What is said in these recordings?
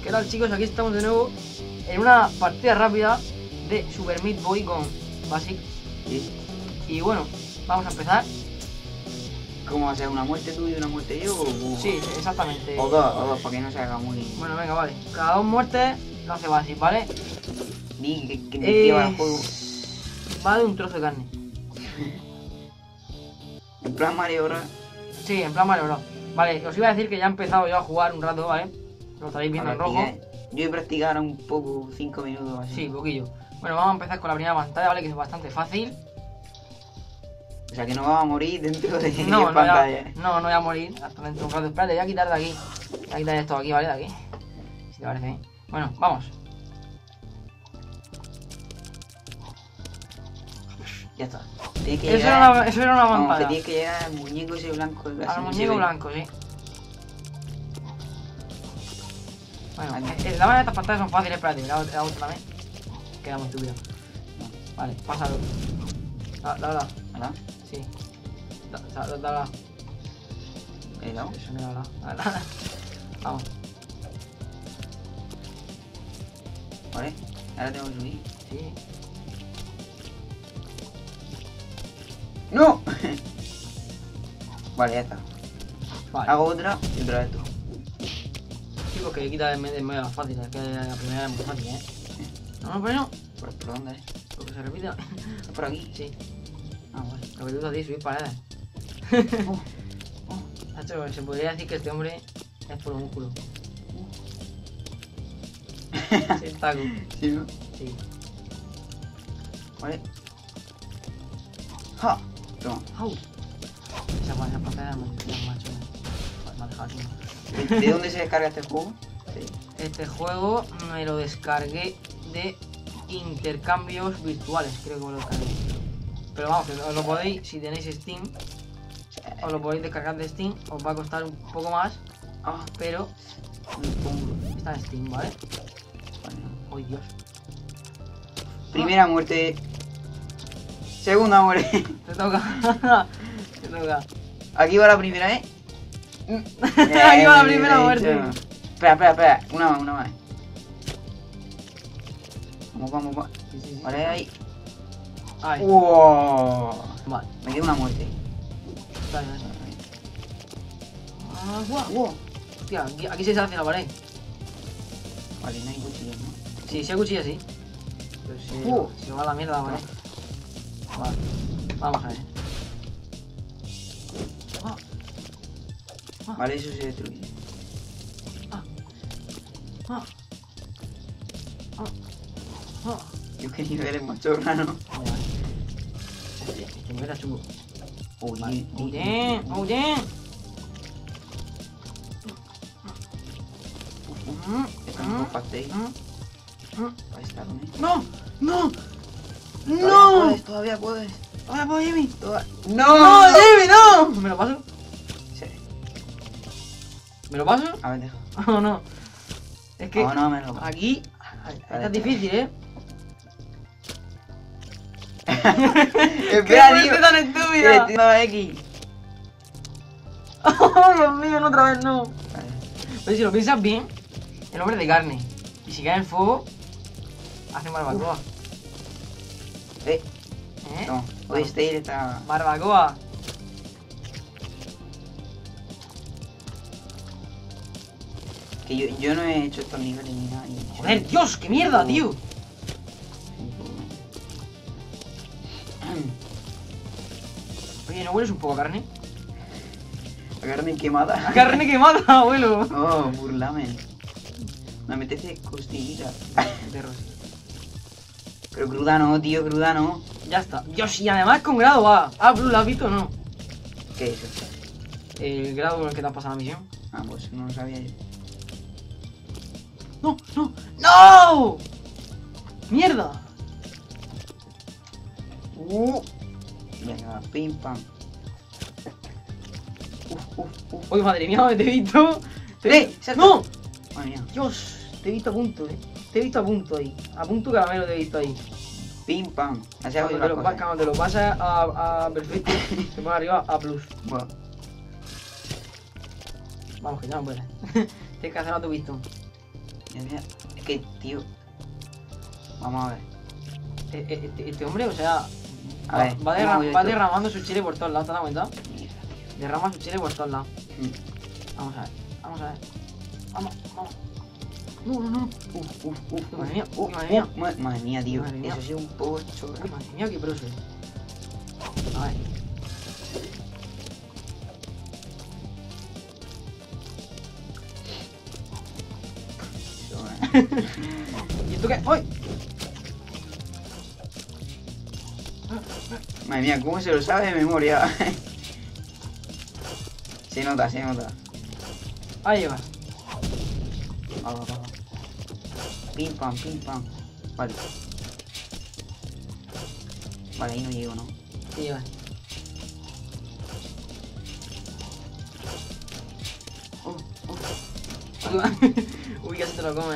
¿Qué tal, chicos? Aquí estamos de nuevo en una partida rápida de Super Meat Boy con Basic. Sí. Y bueno, vamos a empezar. ¿Cómo va a ser? ¿Una muerte tú y una muerte yo? O... Sí, exactamente. O dos, para que no se haga muy... Bueno, venga, vale. Cada 2 muertes lo hace Basic, ¿vale? Di que me lleva el juego. Va de un trozo de carne. En plan Mario Bros. Sí, en plan Mario Bros. Vale, os iba a decir que ya he empezado yo a jugar un rato, ¿vale? Lo estaréis viendo en rojo. Yo he practicado un poco, 5 minutos así. Sí, poquillo. Bueno, vamos a empezar con la primera pantalla, ¿vale? Que es bastante fácil. O sea que no vamos a morir dentro de 10 No pantallas. no voy a morir hasta dentro de un rato. Espérate, voy a quitar de aquí. Voy a quitar esto de aquí, ¿vale? De aquí. Si te parece bien. Bueno, vamos. Ya está. Que Eso era una Vamos, que pantalla. tienes que llegar al muñeco ese blanco. Al muñeco blanco, sí. Bueno, la mayoría de estas pantallas son fáciles. Espérate, la otra también. Queda muy estúpido. Vale, pásalo. Dala. ¿Verdad? Sí. Dala. ¿Le damos? Eso no era la. Vamos. Vale, ahora tengo que subir. Sí. ¡No! Vale, ya está. Vale. Hago otra y otra vez tú. Sí, porque quita de medio fácil. Es que la primera es muy fácil, ¿eh? No, pero no. ¿Por dónde es? Porque se repite. ¿Es por aquí? Sí. Ah, vale. Lo que te gusta a ti, subir paredes. Nacho, se podría decir que este hombre es por un músculo. Sí, el taco. Sí, ¿no? Sí. Vale. ¡Ja! Toma. ¡Au! Esa pantalla es muy macho. Me ha dejado así. ¿De dónde se descarga este juego? Sí. Este juego me lo descargué de intercambios virtuales, creo que me lo descargué. Pero vamos, que os lo podéis, si tenéis Steam, os lo podéis descargar de Steam, os va a costar un poco más, Ah, pero está en Steam, ¿vale? ¡Ay, Dios! primera muerte. Segunda muerte. Te toca. Te toca. Aquí va la primera, ¿eh? Aquí va la primera muerte. Espera. Una más. Vamos. Sí. Vale, ahí. Ay, ¡Wow! vale. Me queda una muerte. Dale. Wow. Hostia, aquí se hace la pared. Vale, no hay cuchillos, ¿no? Sí, si hay cuchilla, sí. Pero se va a la mierda la pared. Vale, vamos a ver. Vale, eso se destruye. Yo que nivel es machorra, ¿no? Este nivel era chungo. Oye, Oye. Están unos pastéis. Ahí está, ¿no? ¡No! Todavía puedes. ¡Ahora puedo, Jimmy! ¡No! Jimmy, no! ¿Me lo paso? Sí. ¿Me lo paso? A ver, deja. Oh, no. Es que No, me lo paso. aquí está difícil, ¿eh? Espera, tío. tan estúpida! Que te X. ¡Oh, Dios mío! No, otra vez no. Vale. Pero si lo piensas bien, el hombre es de carne. Y si cae en fuego, hace barbacoa. ¿Eh? ¿Eh? No. Oye, este está... Barbacoa. Que yo no he hecho estos niveles ni nada. Joder, Dios, qué mierda, tío. Oye, ¿no hueles un poco a carne? La carne quemada. ¡A carne quemada, abuelo! Oh, burlamen. Me apetece costillita. De rosa. Pero cruda no, tío, cruda no. Ya está. Dios, y además con grado va. Ah, Blue, ¿lo has visto o no? ¿Qué es eso? El grado con el que te has pasado la misión. Ah, pues no lo sabía yo. ¡No! ¡Mierda! Venga, pim pam. Uy, madre mía, te he visto. ¡Salta! ¡No! Madre mía. Dios, te he visto a punto, Te he visto a punto ahí. A punto caramelo te he visto ahí. Pim pam. Así hago yo Cuando las cosas. te lo pasas a perfecto, te pones arriba a plus. Bueno, Vamos, que ya no puedes. Tienes que hacer a tu pistón. Es que, tío. Vamos a ver. Este hombre, o sea, A ver, va ¿cómo esto? derramando su chile por todos lados, ¿te das cuenta? Derrama su chile por todos lados. Mm. Vamos a ver, vamos a ver. Vamos, vamos. No, no, no. Madre mía, madre mía. Madre mía, tío. Madre mía. Eso ha sido un poco chorro. Uy, madre mía, qué pro soy. A ver. ¿Y esto qué? ¡Ay! Madre mía, ¿cómo se lo sabe de memoria? Se nota, se nota. Ahí va. Va. Pim pam, pim pam. Vale. Vale, ahí no llego, ¿no? Sí, va. Uy, casi te lo come,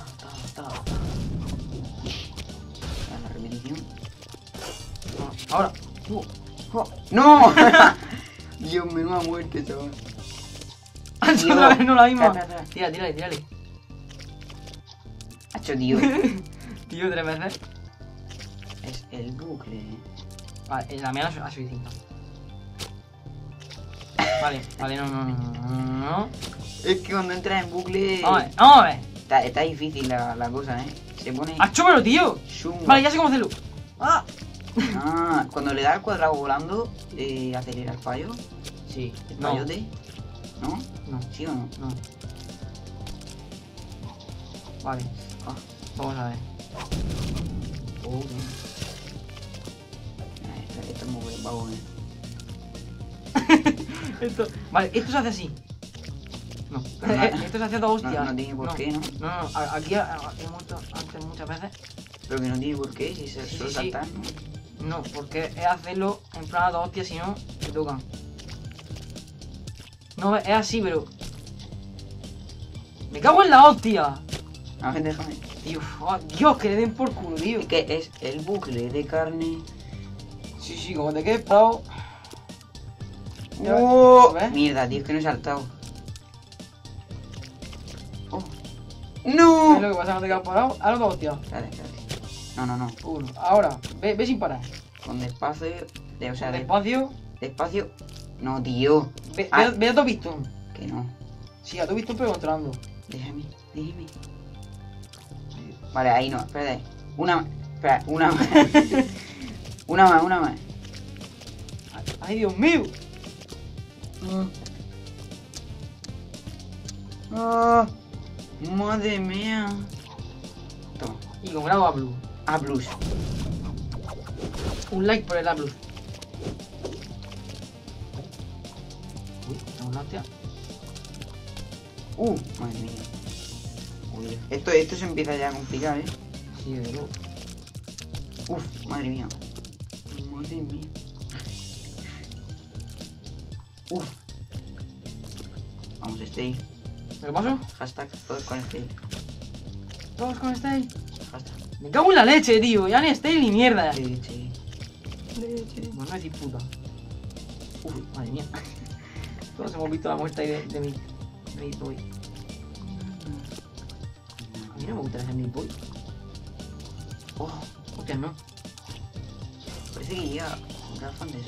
La repetición. Ahora. ¡No! Dios, menuda muerte, chaval. Otra vez no la misma. Espera. Tírale. Hacho, tío. Tío, 3 veces. Es el bucle. Vale, la mía ha subido 5. Vale, no. Es que cuando entras en bucle. Vamos a ver. Está difícil la cosa, ¿eh? Se pone. ¡Achómelo, tío! chungo. Vale, ya sé cómo hacerlo. ¡Ah! Ah, cuando le das al cuadrado volando, acelera el fallo. Sí. ¿El No. fallote? ¿No? No. ¿Sí o no? No. Vale. Ah. Vamos a ver. Esto es muy vago, ¿eh? Vale, esto se hace así. No. Esto se hace a dos hostias. No tiene por qué, ¿no? No. Aquí he muerto antes muchas veces. Pero que no tiene por qué, si se Sí, suele sí. saltar, ¿no? No, porque es hacerlo en plan a dos hostias, si no, te tocan. No, es así, pero... ¡Me cago en la hostia! A ver, déjame. Tío, oh, Dios, que le den por culo, tío. Es que es el bucle de carne. Sí, como te quedes parado... ¿Ves? Mierda, tío, es que no he saltado. Oh. ¿Sabes ¡No! lo que pasa cuando te quedas parado? Ahora dos hostias. Espérate. No. Uno. Ahora, ve sin parar. Con despacio. O sea, Despacio. despacio. No, tío. Ve Ah. a tu pistón. Que no. Sí, a tu pistón, pero controlando. Déjame. Vale, ahí no, espérate. Una más. Espera, una más. una más. ¡Ay, Dios mío! Ah, madre mía. Toma. Y con grado A Blue. A plus. Un like por el A Blue. Uy, tengo una hostia. Madre mía. Uy, esto se empieza ya a complicar, ¿eh? Sí, de luego. Madre mía. Madre mía. Vamos, stay. ¿Me lo paso? Hashtag todos con stay. Todos con stay. Hashtag. Me cago en la leche, tío. Ya ni stay ni mierda. Leche. Bueno, no decir puta. Madre mía. Todos hemos visto la muerte ahí de mi Meat Boy. A mí no me gusta ese Meat Boy. Hostia, no. Parece que llega un fan de eso.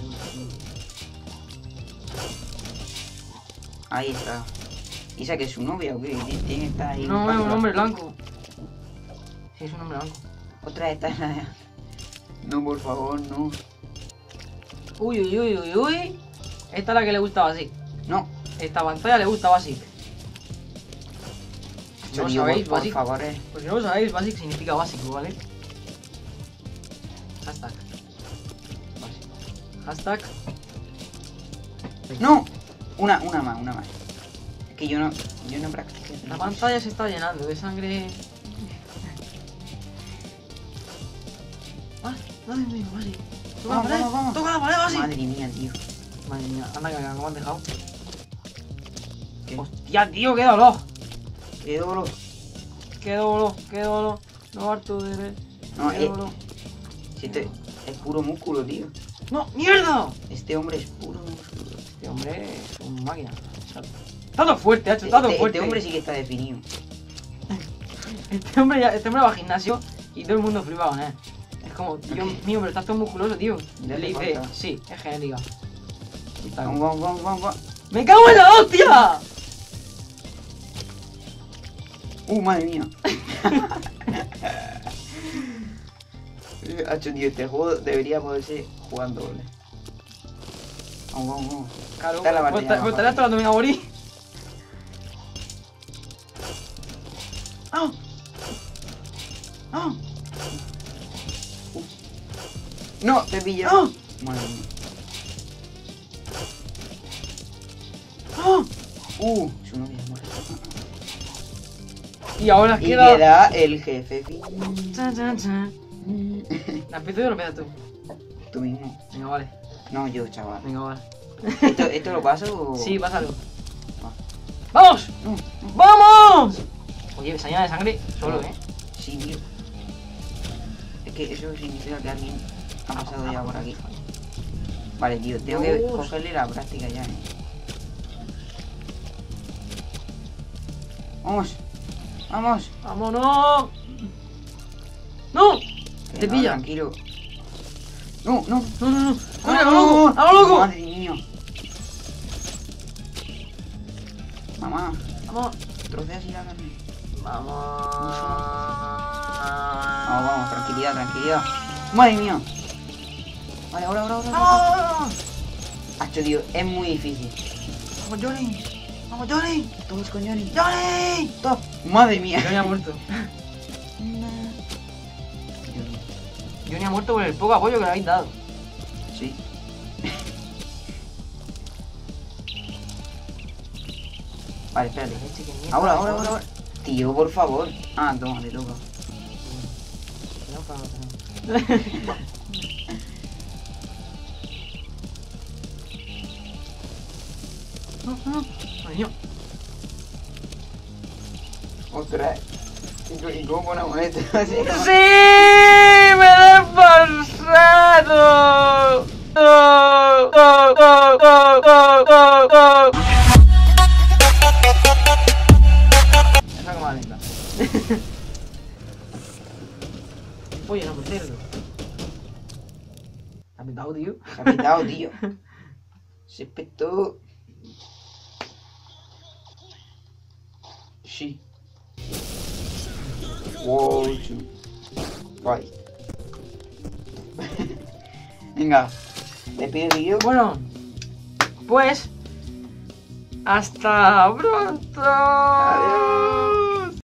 Ahí está. ¿Y esa que es su novia o qué? Tiene que estar ahí. No, es un hombre blanco. Sí, es un hombre blanco. Otra de estas. No, por favor, no. Uy. Esta es la que le gusta a Basic. No. Esta pantalla le gusta a Basic. Si no lo Tío, sabéis, por Basic. favor, Pues si no lo sabéis, Basic significa básico, ¿vale? Hashtag. Basic. Hashtag. No. Una más. Es que yo no practico. La pantalla se está llenando de sangre. Dame, Basic. Toca la pared, Vamos. toca la pared, Basic. Madre mía, tío. Madre mía, anda que me han dejado. ¿Qué? Hostia, tío, qué dolor. Qué dolor. Qué dolor. No harto de ver. No, Qué dolor. Si este es puro músculo, tío. ¡No! ¡Mierda! Este hombre es puro músculo. Este hombre es una máquina. Está todo fuerte, hacho, está todo fuerte. Este hombre sí que está definido. Este hombre va al gimnasio y todo el mundo flipado, ¿eh? Es como, Dios mío, pero estás todo musculoso, tío. Ya Le te dice, falta. sí, es genética. Y tal. Vamos. ¡Me cago en la hostia! Madre mía. Hacho, tío, este juego debería poderse jugar doble. Vamos. Claro, Está la pues partida más estaré esperando a morir. ¡Ah! ¡Ah! No, te pillo. ¡Ah! Madre mía. ¡Ah! Su novia muere. Y ahora Y queda... queda el jefe. Chan, chan, chan. ¿La empiezo yo o lo empiezas tú? Tú mismo. Venga, vale. No, yo, chaval. Venga, vale. ¿Esto lo paso o...? Sí, pásalo. Ah. ¡Vamos! No. ¡Vamos! Oye, saña de sangre solo, ¿eh? Sí, tío. Es que eso significa que alguien ha pasado ya por aquí. Vale, tío, tengo que Dios. cogerle la práctica ya, Vamos. ¡Vámonos! ¡No! Te Venga, pilla. Tranquilo. No. ¡No! ¡Corre, loco! ¡Vamos, loco! Madre mía. Mamá, ¡Vamos! trocea así la carne. ¡Vamos! Vamos, tranquilidad. Madre mía. Vale, ahora. ¡Vamos! Hacho, tío, es muy difícil. ¡Vamos, Johnny! ¡Vamos, Johnny! Todos con Johnny. ¡Johnny! Top. Madre mía. Johnny ha muerto. Johnny ha muerto por el poco apoyo que le habéis dado. Sí. Vale, espérate. Leche, qué mierda. Ahora. Tío, por favor. Toma, te toca. No, para no. No. Ay, Dios. Otra. Y como una moneda así. ¡Sí! ¡Me he pasado! Esa cámara lenta. Oye, no me cerdo. ¿Te has pitado, tío? Se ha pitado, tío. Se petó. Sí. Wow, Bye. Venga. Despide el vídeo. Bueno, pues hasta pronto. Adiós.